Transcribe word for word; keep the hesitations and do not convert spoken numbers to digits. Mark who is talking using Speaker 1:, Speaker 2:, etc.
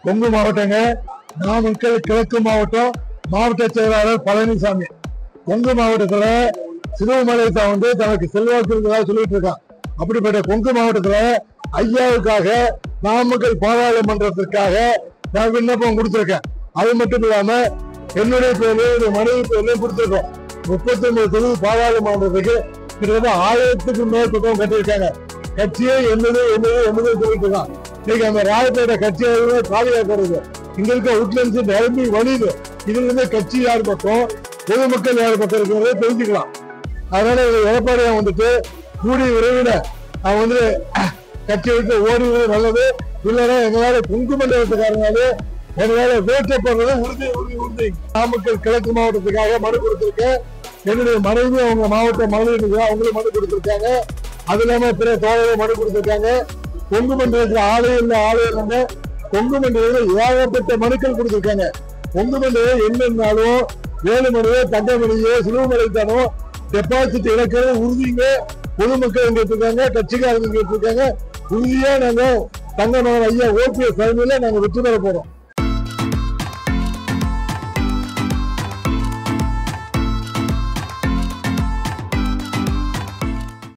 Speaker 1: கொங்கு மாவட்டங்க, நாமக்கல் கிழக்கு மாவட்டம் மாவட்ட செயலாளர் பழனிசாமி. கொங்கு மாவட்டத்துல சிறுவமலையத்தை வந்து தனக்கு செல்வாக்கு இருக்கிறதா சொல்லிட்டு இருக்கான். அப்படிப்பட்ட கொங்கு மாவட்டத்துல ஐயாவுக்காக நாமக்கல் பாராளுமன்றத்திற்காக நான் விண்ணப்பம் கொடுத்திருக்கேன். அது மட்டும் இல்லாம என்னுடைய பேர்ல மனைவி பேர்லயும் கொடுத்திருக்கோம். முப்பத்தி ஒன்பது தொகுதி பாராளுமன்றத்துக்கு கிட்டத்தட்ட ஆயிரத்துக்கு மேல் திட்டம் கட்டியிருக்காங்க. கட்சியே என்னது என்னது என்னது சொல்லிட்டு இருக்கான். இன்னைக்கு அந்த ராயப்பேட்டை கட்சியை பாதுகாக்கிறது இங்க இருக்க உட்லன்ஸ் நிரம்பி வழியுது. இதுல இருந்து கட்சி யார் பக்கம், பொதுமக்கள் யார் பக்கம் இருக்கிறத தெரிஞ்சுக்கலாம். அதனால எடப்பாடியா வந்துட்டு கூடிய விரைவில் அவன் வந்து கட்சி விட்டு ஓடுவது நல்லது. இல்லைன்னா எங்களால கொங்கு மண்டலத்துக்காரனாலே எங்களால வேட்டப்படுறது உறுதி உறுதி உறுதி. நாமக்கல் கிழக்கு மாவட்டத்துக்காக மனு கொடுத்திருக்கேன். என்னுடைய மனைவி அவங்க மாவட்ட மாநில அவங்களும் மனு கொடுத்திருக்காங்க. அது இல்லாம பிற தோழர்கள் மனு கொடுத்திருக்காங்க. கொங்கு மண்டலத்துல ஆலயம் இல்லை ஆலயம் இல்லை. கொங்கு மண்டலத்தில் ஏகப்பட்ட மனுக்கள் கொடுத்திருக்காங்க. கொங்கு மண்டலம் என்னன்னாலும் வேலுமணியோ தங்கமணியோ சிறுவமலைத்தானோ டெபாசிட் இழக்கிறது உறுதிங்க. பொதுமக்கள் கேட்டிருக்காங்க, கட்சிக்காரங்க கேட்டிருக்காங்க. உறுதியா நாங்க தங்கமகன் ஐயா ஓபிஎஸ் தலைமையில நாங்க வெற்றி பெற போறோம்.